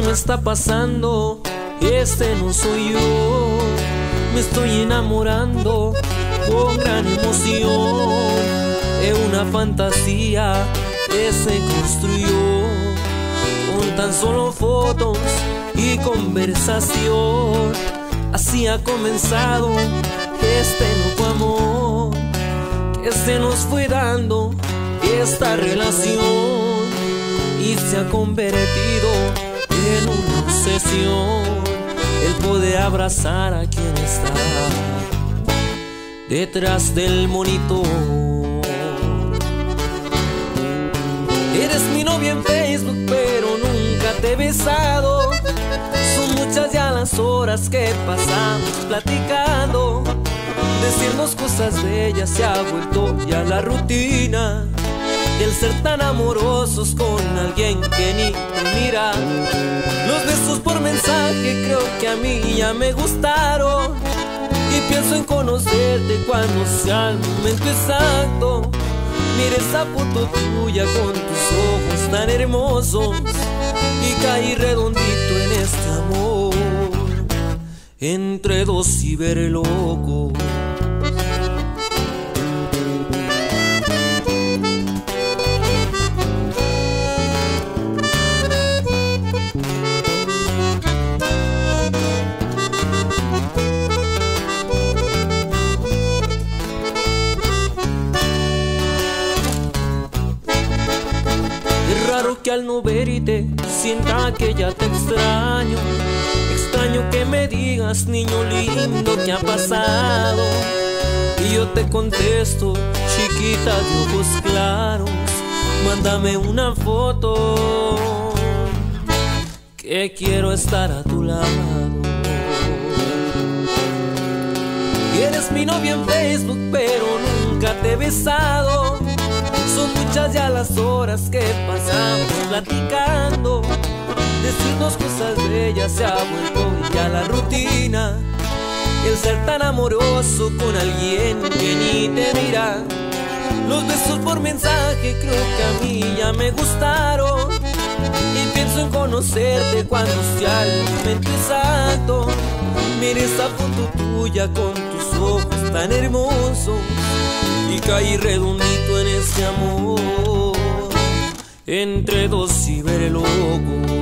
me está pasando, este no soy yo. Me estoy enamorando con gran emoción de una fantasía que se construyó con tan solo fotos y conversación. Así ha comenzado este loco amor que se nos fue dando esta relación y se ha convertido en una obsesión el poder abrazar a quien está detrás del monitor. Eres mi novia en Facebook, pero nunca te he besado. Son muchas ya las horas que pasamos platicando. Decirnos cosas bellas se ha vuelto ya la rutina. El ser tan amorosos con alguien que ni te mira. Los besos por mensaje creo que a mí ya me gustaron. Y pienso en conocerte cuando sea el momento exacto. Mira esa foto tuya con tus ojos tan hermosos y caí redondito en este amor entre dos ciberlocos. Que al no verte sienta que ya te extraño. Extraño que me digas, niño lindo, ¿qué ha pasado? Y yo te contesto, chiquita de ojos claros, mándame una foto, que quiero estar a tu lado. Eres mi novia en Facebook, pero nunca te he besado. Son muchas ya las horas que pasamos platicando. Decirnos cosas bellas se ha vuelto ya la rutina. El ser tan amoroso con alguien que ni te mira. Los besos por mensaje creo que a mí ya me gustaron. Y pienso en conocerte cuando sea el momento exacto. Mira esa foto tuya con tus ojos tan hermosos y caí redondito en este amor entre dos ciberlocos.